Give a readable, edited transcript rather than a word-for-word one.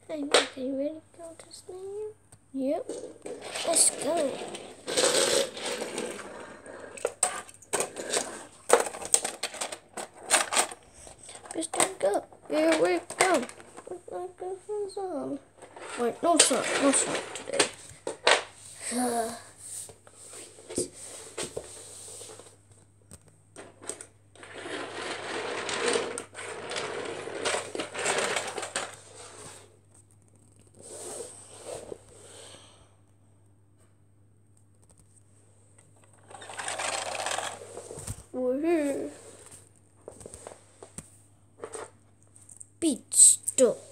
Hey, Mac, are you ready to go to sleep? Yep. Let's go. Piston, go. Here we go. Looks like a sun. Wait, no sun today. Great. We're here. Piston.